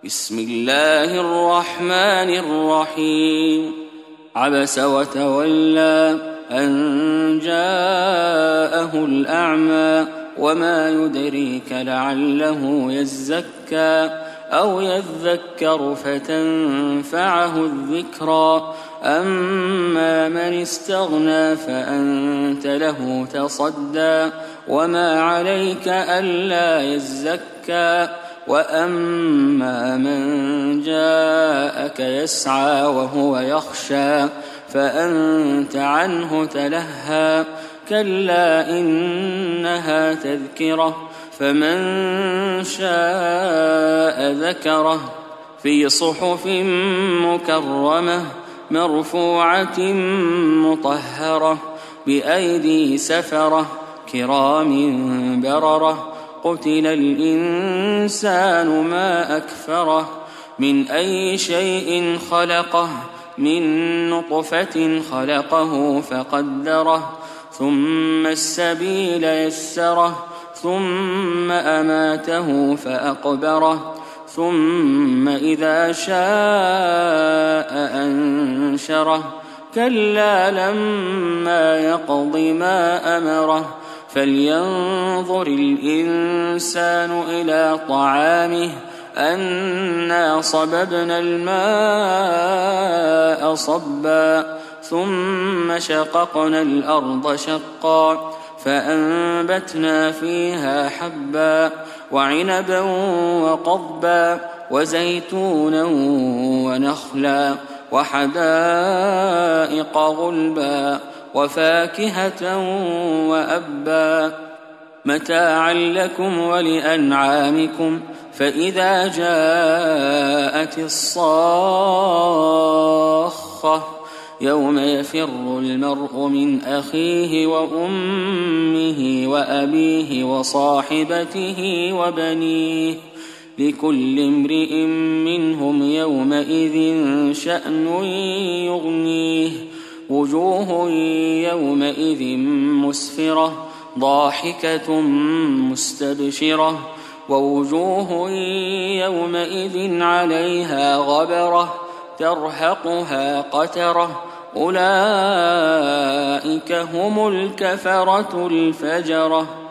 بسم الله الرحمن الرحيم عبس وتولى أن جاءه الأعمى وما يدريك لعله يزكى أو يذكر فتنفعه الذكرى أما من استغنى فأنت له تصدى وما عليك ألا يزكى وأما من جاءك يسعى وهو يخشى فأنت عنه تلهى كلا إنها تذكرة فمن شاء ذكره في صحف مكرمة مرفوعة مطهرة بأيدي سفرة كرام بررة قتل الإنسان ما أكفره من أي شيء خلقه من نطفة خلقه فقدره ثم السبيل يسره ثم أماته فأقبره ثم إذا شاء أنشره كلا لما يقض ما أمره فلينظر الإنسان إلى طعامه أنا صببنا الماء صبا ثم شققنا الأرض شقا فأنبتنا فيها حبا وعنبا وقضبا وزيتونا ونخلا وحدائق غلبا وفاكهة وأبا متاعا لكم ولأنعامكم فإذا جاءت الصاخة يوم يفر المرء من أخيه وأمه وأبيه وصاحبته وبنيه لكل امرئ منهم يومئذ شأن يغنيه وجوه يومئذ مسفرة ضاحكة مستبشرة ووجوه يومئذ عليها غبرة ترهقها قترة أولئك هم الكفرة الفجرة.